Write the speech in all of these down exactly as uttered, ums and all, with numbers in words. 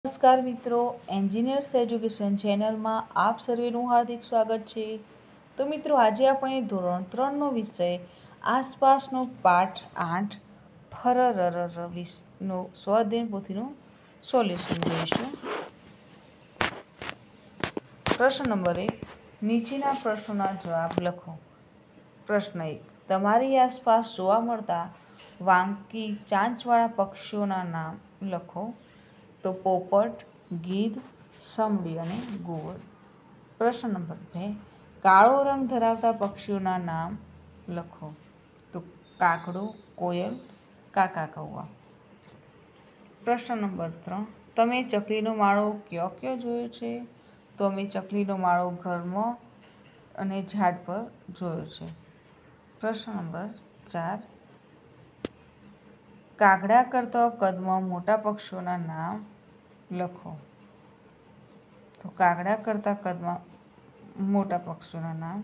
नमस्कार मित्रों, एंजीनियर्स education channel में आप सर्वेનું हार्दिक स्वागत છે। तो मित्रों, આજે આપણે ધોરણ ત્રણનો વિષય આસપાસનો પાઠ આઠ ફરરરર નો સ્વાધ્યાય પોથીનું સોલ્યુશન જોઈશું। પ્રશ્ન નંબર એક, નીચેના પ્રશ્નોના જવાબ લખો। પ્રશ્ન એક, તમારી આસપાસ જોવા મળતા વાંકી ચાંચવાળા પક્ષીઓના નામ લખો। तो पोपट, गीध, समड़ी अने गुवड़। प्रश्न नंबर बे, काळो रंग धरावता पक्षीओना नाम लखो। तो काकड़ो, कोयल, काका कौवा। प्रश्न नंबर त्रण, तमे चकलीनो माळो क्यो क्यो जोयो छे? तो अमे चकलीनो माळो घरमां अने झाड पर जोयो छे। प्रश्न नंबर चार, कागड़ा करता कदमां मोटा पक्षीओना नाम लखो। तो कागड़ा करता कदमां मोटा पक्षीओना नाम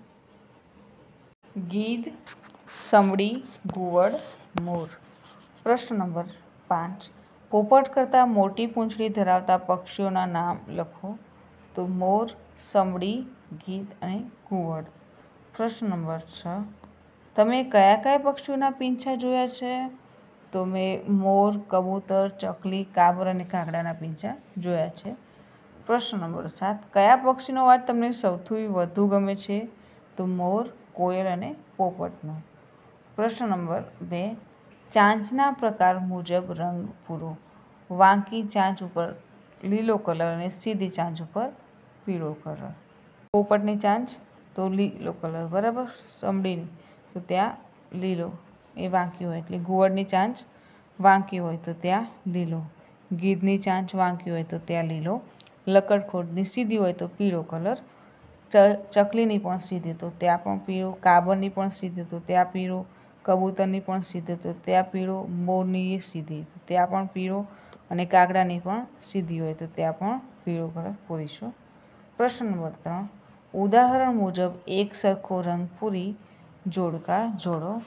गीध, समड़ी, गुवड़, मोर। प्रश्न नंबर पांच, पोपट करता मोटी पूंछड़ी धरावता पक्षीओना नाम लखो। तो मोर, समड़ी, गीध अने गुवड़। प्रश्न नंबर छ, तमे कया कया पक्षीओना पींछा जोया छे? तो मैं मोर, कबूतर, चकली, काबर अने कागड़ाना पींछा जोया छे। प्रश्न नंबर सात, कया पक्षीनो अवाज तमने सौथी वधु गमे छे? तो मोर, कोयल अने पोपटनो। प्रश्न नंबर बे, चांचना प्रकार मुजब रंग पूरो। वांकी चांच उपर लीलो कलर अने सीधी चांच उपर पीळो कलर। पोपटनी चांच तो लीलो कलर बराबर, समड़ीनी तो त्या लीलो ए वांकी होय एटले गुवड़नी चांच वांकी होय तो त्या लीलो, गीधनी चांच वांकी होय तो त्या लीलो, लकड़खोदनी सीधी होय तो पीळो कलर, चकलीनी पण सीधी तो त्या पण पीळो, काबरनी पण सीधी तो त्या पीळो, कबूतरनी पण सीधी तो त्या पीळो, मोरनी सीधी तो त्या पण पीळो अने कागड़ानी पण सीधी होय तो त्या पण पीळो कलर पूरीशुं। प्रश्न नंबर त्रण, उदाहरण मुजब एक सरखो रंग पूरी जोड़का जोड़ो।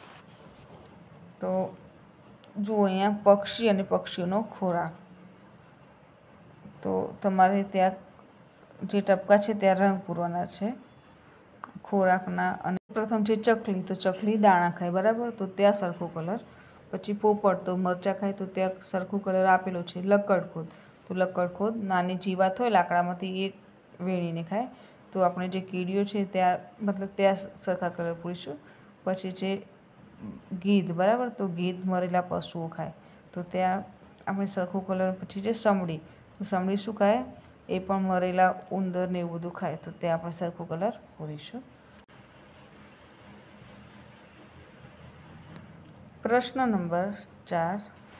तो जुओ अहींया पक्षी अने पक्षीओनो खोराक। तो तमारे त्यां जे टपका छे त्यां रंग पूरवाना छे खोराकना। अने प्रथम छे चकली, तो चकली दाणा खाय बराबर, तो त्या सरखो कलर। पछी पोपट, तो मरचा खाय तो त्या सरखो कलर आपेलो छे। लकड़खोद, तो लकड़खोद नानी जीवात होय लाकडामांथी ए वेणीने खाय, तो आपणे जे कीड़ीओ छे त्या मतलब त्या सरखा कलर पूरीशुं। पछी छे गीध बराबर, तो गीध मरेला पशुओ खाय तो त्या आपणे सरखो कलर। पछी छे समड़ी, तो समड़ी शुं खाय? ए पण मरेला उंदर ने एवुं बधुं खाय तो त्या आपणे सरखो कलर पूरीशुं। प्रश्न नंबर चार,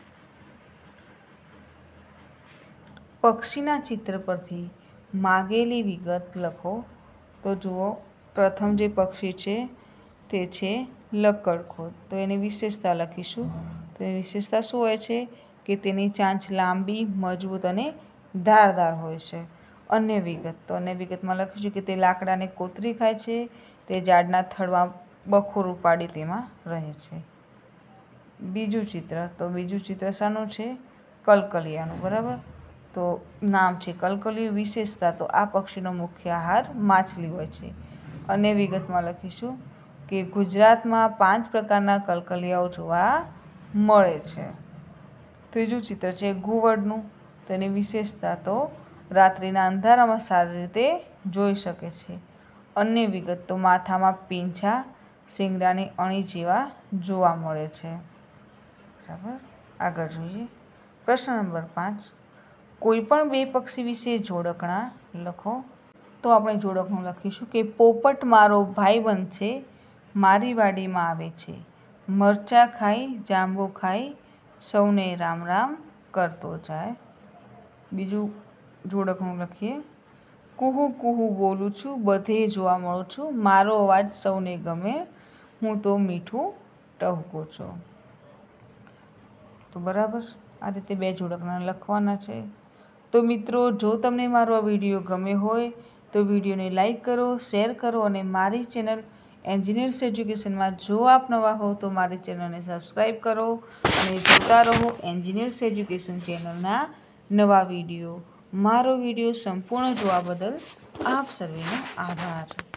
पक्षीना चित्र परथी मागेली विगत लखो। तो जुओ, प्रथम जे पक्षी छे ते छे लकड़खोद, तो एनी विशेषता लखीशुं। तो एनी विशेषता शुं होय छे के तेनी चांच लांबी, मजबूत अने धारदार होय छे। अन्य विगत, तो अन्य विगतमां लखीशुं के ते लाकडाने कोतरी खाय छे, ते झाडना थड़मां बखोर उपाड़ी तेमां रहे छे। बीजुं चित्र, तो बीजुं चित्र शानुं छे? कलकलियानुं बराबर। तो नाम छे कलकलिયું। विशेषता, तो आ पक्षीनो मुख्य आहार माछली होय छे। अन्य विगतमां लखीशुं के गुजरातमां पांच प्रकारना कलकलियाओ जोवा मळे छे। त्रीजुं चित्र छे गुवड़नुं, तो एनी विशेषता, तो रात्रिना अंधारामां सारी रीते जोई शके छे। अन्य विगत, तो माथामां पींछा, शींगડાની અણી જેવા જોવા મળે છે बराबर। આગળ જોઈએ। પ્રશ્ન નંબર પાંચ, कोईपण बे पक्षी विषे जोड़कणा लखो। तो આપણે જોડકણું લખીશું કે પોપટ મારો ભાઈબંધ છે, મારી વાડીમાં આવે છે, મરચા ખાઈ, જાંબુ ખાઈ, સૌને રામ રામ કરતો જાય। બીજું જોડકણું લખીએ, કુહુ કુહુ બોલું છું, બધે જોવા મળું છું, મારો અવાજ સૌને ગમે, હું તો મીઠું ટહુકો છું। तो बराबर आ रीते बे जोड़कणा लखवाना छे। तो मित्रों, जो तमने मारो आ विडियो गम्यो होय तो विडियोने लाइक करो, शेर करो अने मारी चेनल एंजीनियर्स एज्युकेशन में जो आप नवा हो तो मारी चेनल ने सब्सक्राइब करो अने जोता रहो एंजीनियर्स एज्युकेशन चेनल ना નવા વિડીયો. મારો વિડીયો સંપૂર્ણ જોવા બદલ આપ સર્વેનો આભાર.